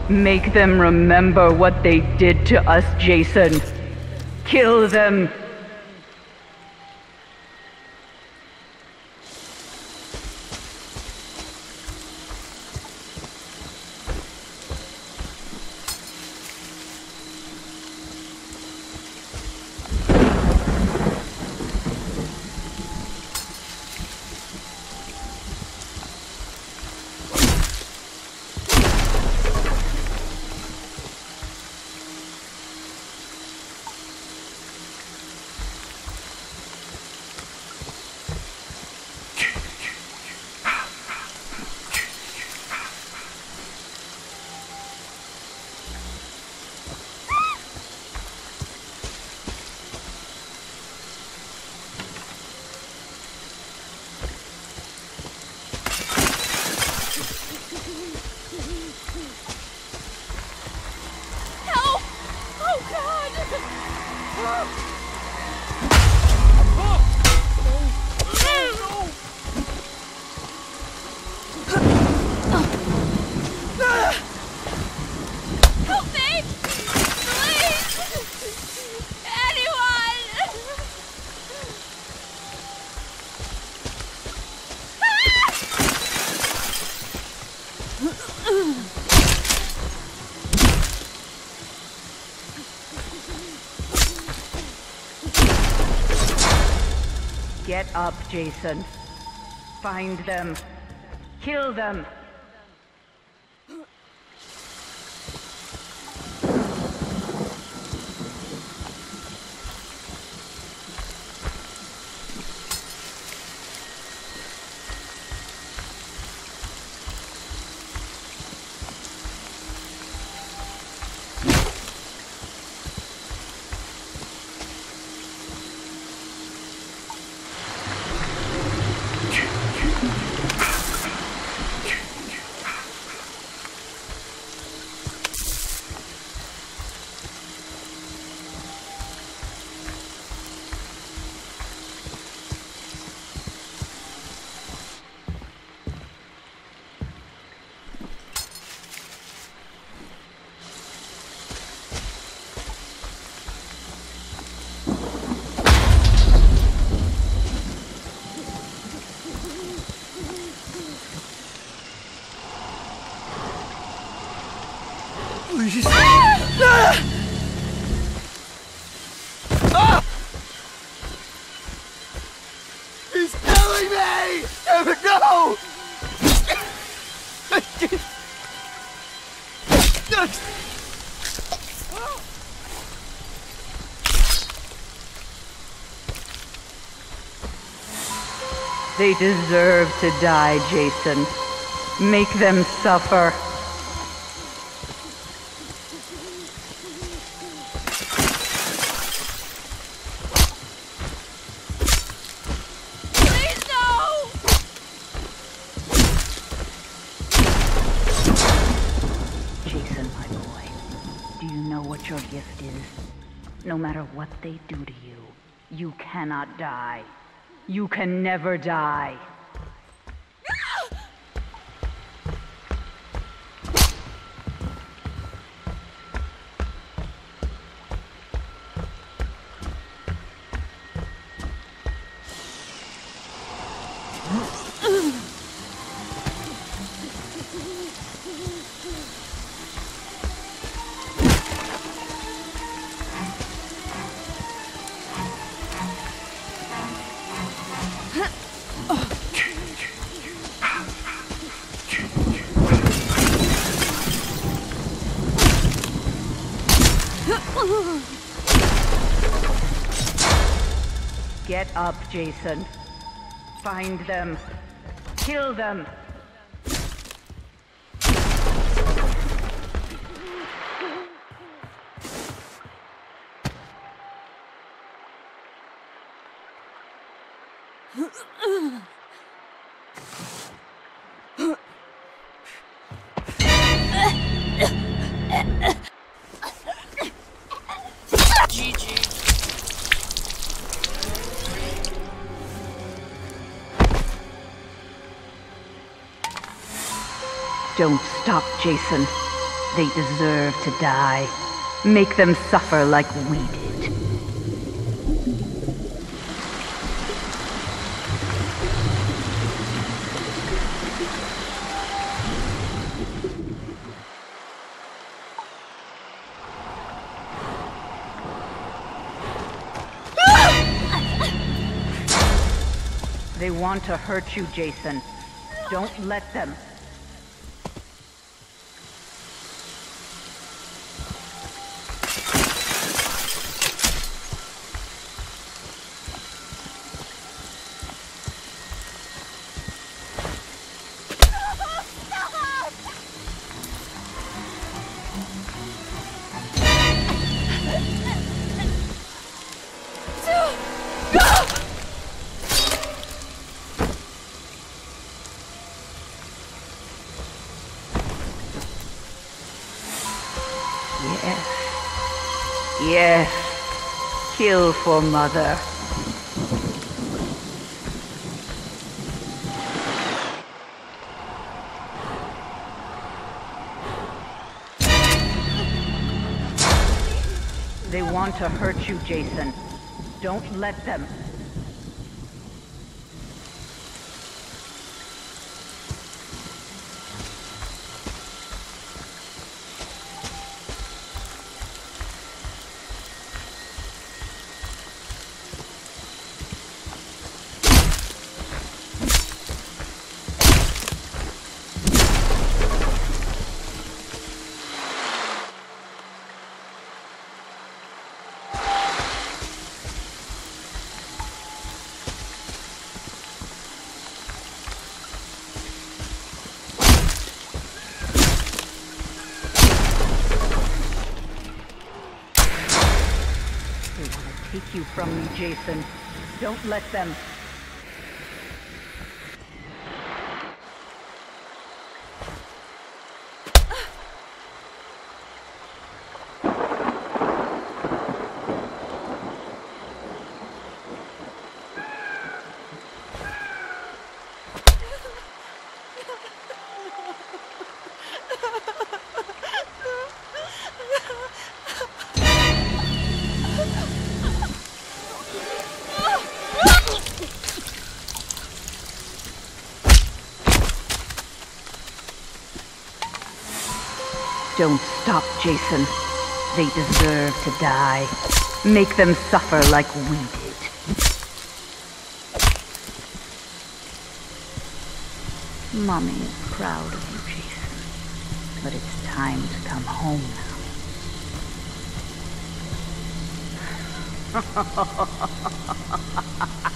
Make them remember what they did to us, Jason. Kill them. Get up, Jason. Find them. Kill them. Please. He's killing me! No! They deserve to die, Jason. Make them suffer. Your gift is, no matter what they do to you, you cannot die. You can never die. Get up, Jason. Find them. Kill them. Don't stop, Jason. They deserve to die. Make them suffer like we did. They want to hurt you, Jason. Don't let them. Yes, kill for Mother. They want to hurt you, Jason. Don't let them. Take you from me, Jason. Don't let them. Don't stop, Jason. They deserve to die. Make them suffer like we did. Mommy is proud of you, Jason. But it's time to come home now.